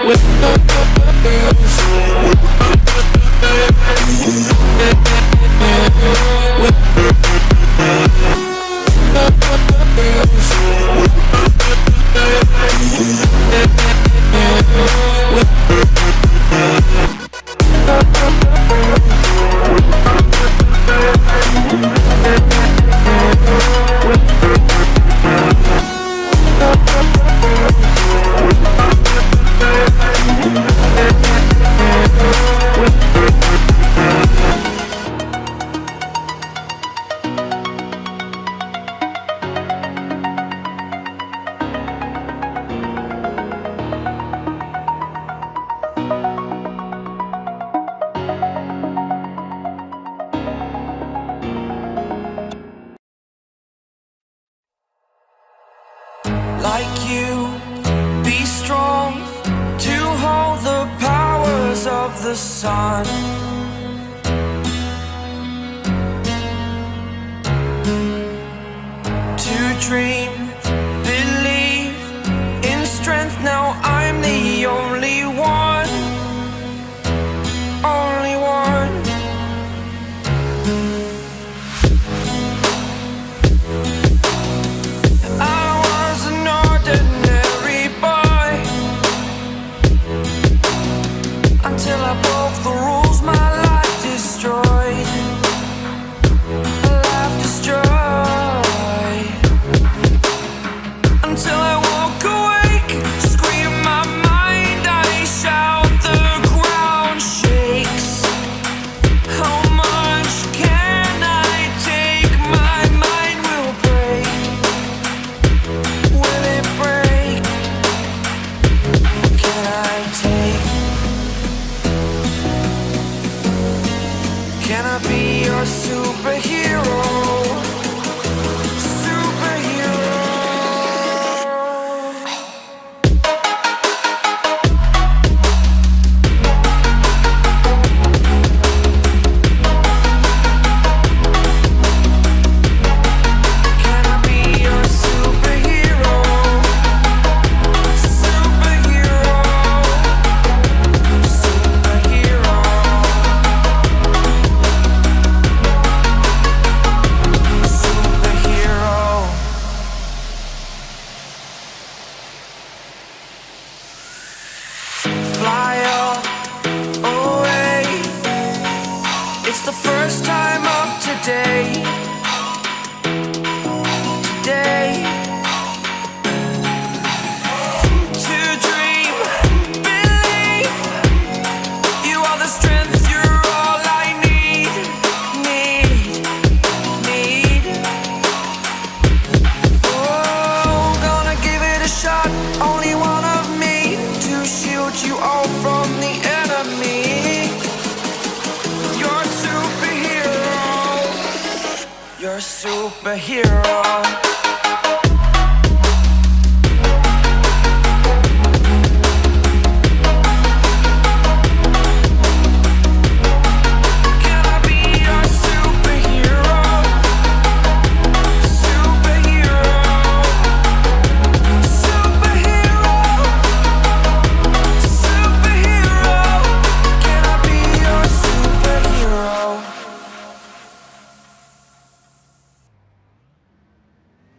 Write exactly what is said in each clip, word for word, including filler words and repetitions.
Like you, be strong to hold the powers of the sun. To dream, believe in strength. Now I'm the only one, only one. Until I broke the rules, my life destroyed. Life destroyed. Until I walk awake, scream my mind, I shout, the ground shakes. How much can I take? My mind will break. Will it break? Can I take? Can I be your superhero? Superhero. Can I be your superhero? Superhero. Superhero. Fly up, away. It's the first time of today. Today. To dream, believe. You are the strength, you're all I need. Need, need. Oh, gonna give it a shot. Only one of me to shield you all from the enemy. You're a superhero. You're a superhero. Can I be your superhero? Superhero. Superhero. Superhero. Can I be your superhero?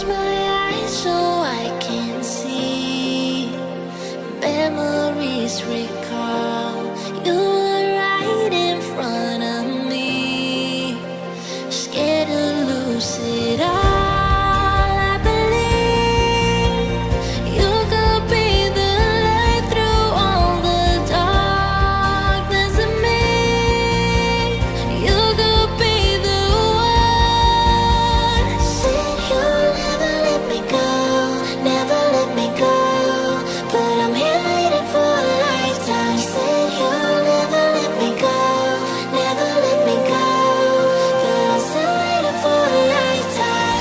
close my eyes so I can see. Memories recall. You were right in front of me. Scared to lose it all. I believe you could be the light through all the darkness of me. You could be the one. Said you'll never let me go, never let me go, but I'm here waiting for a lifetime. Said you'll never let me go, never let me go, but I'm still waiting for a lifetime.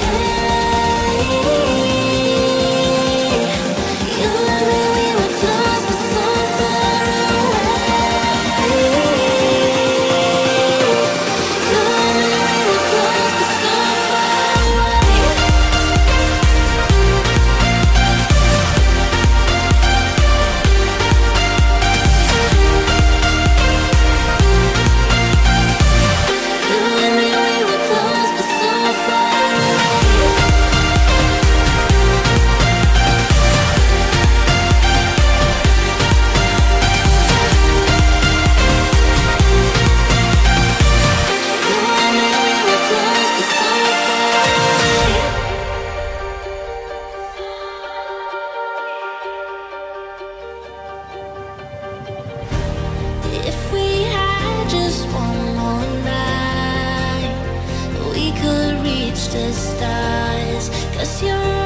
Hey, you and me, we were close but so far away. You and me, we were close but so far away. You and me, we were close but so far away. You and me, we were close but so far away. If we had just one more night, we could reach the stars. 'Cause you're